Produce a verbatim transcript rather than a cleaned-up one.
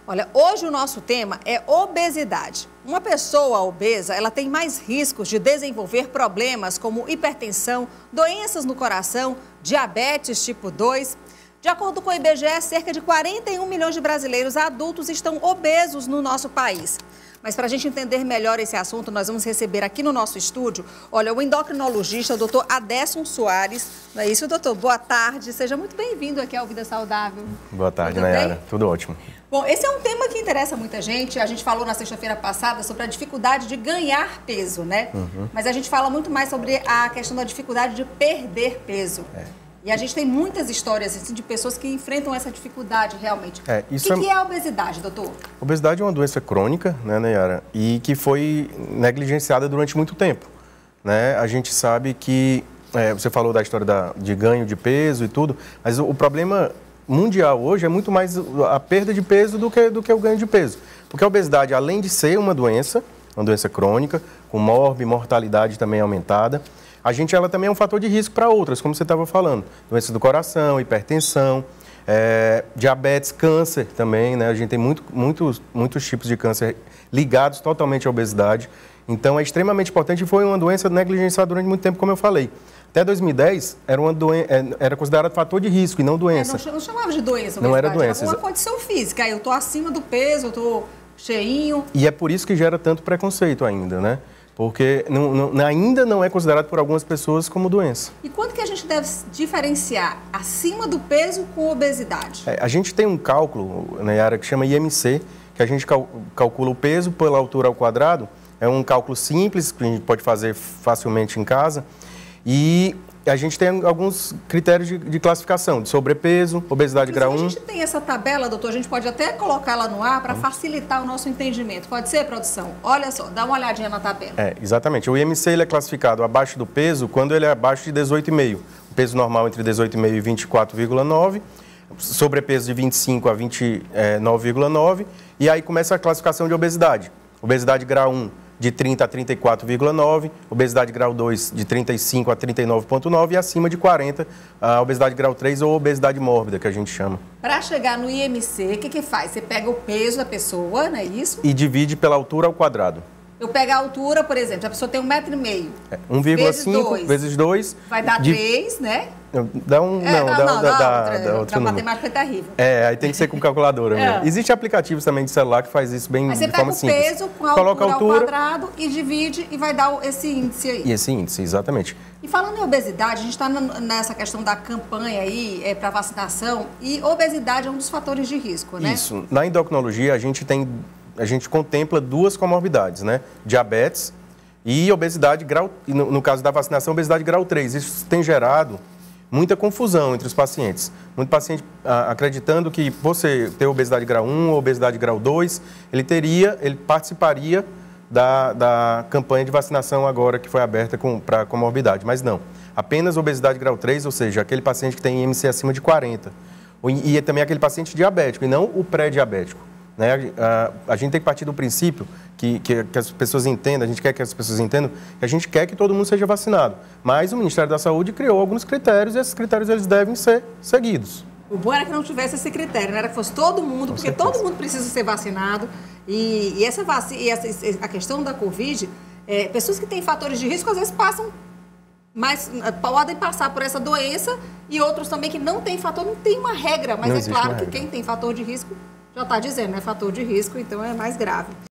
Olha, hoje o nosso tema é obesidade. Uma pessoa obesa, ela tem mais riscos de desenvolver problemas como hipertensão, doenças no coração, diabetes tipo dois. De acordo com o I B G E, cerca de quarenta e um milhões de brasileiros adultos estão obesos no nosso país. Mas para a gente entender melhor esse assunto, nós vamos receber aqui no nosso estúdio, olha, o endocrinologista, o doutor Adesson Soares. Não é isso, doutor? Boa tarde, seja muito bem-vindo aqui ao Vida Saudável. Boa tarde, Nayara. Tudo ótimo. Bom, esse é um tema que interessa muita gente. A gente falou na sexta-feira passada sobre a dificuldade de ganhar peso, né? Uhum. Mas a gente fala muito mais sobre a questão da dificuldade de perder peso. É. E a gente tem muitas histórias assim, de pessoas que enfrentam essa dificuldade realmente. É, isso o que é... que é a obesidade, doutor? Obesidade é uma doença crônica, né, Nayara? E que foi negligenciada durante muito tempo. Né? A gente sabe que, é, você falou da história da, de ganho de peso e tudo, mas o, o problema mundial hoje é muito mais a perda de peso do que, do que o ganho de peso. Porque a obesidade, além de ser uma doença, uma doença crônica, com morbi, mortalidade também aumentada, a gente, ela também é um fator de risco para outras, como você estava falando. Doença do coração, hipertensão, é, diabetes, câncer também, né? A gente tem muito, muitos, muitos tipos de câncer ligados totalmente à obesidade. Então, é extremamente importante e foi uma doença negligenciada durante muito tempo, como eu falei. Até dois mil e dez, era, uma doen era considerado fator de risco e não doença. É, não, não chamava de doença, não era doença. Era uma condição física. Eu estou acima do peso, eu estou cheinho. E é por isso que gera tanto preconceito ainda, né? Porque não, não, ainda não é considerado por algumas pessoas como doença. E quanto que a gente deve diferenciar acima do peso com obesidade? É, a gente tem um cálculo, Nayara, que chama I M C, que a gente cal calcula o peso pela altura ao quadrado. É um cálculo simples, que a gente pode fazer facilmente em casa. E a gente tem alguns critérios de, de classificação, de sobrepeso, obesidade grau um. A gente tem essa tabela, doutor, a gente pode até colocar ela no ar para facilitar o nosso entendimento. Pode ser, produção? Olha só, dá uma olhadinha na tabela. É, exatamente. O I M C ele é classificado abaixo do peso quando ele é abaixo de dezoito vírgula cinco. O peso normal entre dezoito vírgula cinco e vinte e quatro vírgula nove. Sobrepeso de vinte e cinco a vinte e nove vírgula nove. E aí começa a classificação de obesidade. Obesidade grau um. De trinta a trinta e quatro vírgula nove, obesidade grau dois de trinta e cinco a trinta e nove vírgula nove e acima de quarenta, a obesidade grau três ou obesidade mórbida, que a gente chama. Para chegar no I M C, o que que faz? Você pega o peso da pessoa, não é isso? E divide pela altura ao quadrado. Eu pego a altura, por exemplo, a pessoa tem um metro e meio. É, um vírgula cinco vezes dois. Vai dar de... três, né? Dá um... É, não, não, dá, não, dá, dá, dá, outra, dá outro número. matemática é terrível. É, aí tem que ser com calculadora mesmo. É. Existem aplicativos também de celular que faz isso bem Mas de forma simples. Você pega o peso com a Coloca altura, altura ao quadrado e divide e vai dar esse índice aí. E esse índice, exatamente. E falando em obesidade, a gente está nessa questão da campanha aí é, para vacinação e obesidade é um dos fatores de risco, né? Isso. Na endocrinologia, a gente tem, a gente contempla duas comorbidades, né? Diabetes e obesidade grau, no, no caso da vacinação, obesidade grau três. Isso tem gerado muita confusão entre os pacientes. Muito paciente ah, acreditando que você ter obesidade grau um ou obesidade grau dois, ele teria, ele participaria da, da campanha de vacinação agora que foi aberta para comorbidade, mas não. Apenas obesidade grau três, ou seja, aquele paciente que tem I M C acima de quarenta. E, e também aquele paciente diabético, e não o pré-diabético. Né? A, a gente tem que partir do princípio que, que, que as pessoas entendam, a gente quer que as pessoas entendam que a gente quer que todo mundo seja vacinado. Mas o Ministério da Saúde criou alguns critérios e esses critérios eles devem ser seguidos. O bom era que não tivesse esse critério, né? Era que fosse todo mundo, porque todo mundo precisa ser vacinado. E, e, essa, vac... e essa, a questão da Covid, é, pessoas que têm fatores de risco às vezes passam, mas podem passar por essa doença e outros também que não têm fator, não tem uma regra, mas não é claro que quem tem fator de risco já está dizendo, é fator de risco, então é mais grave.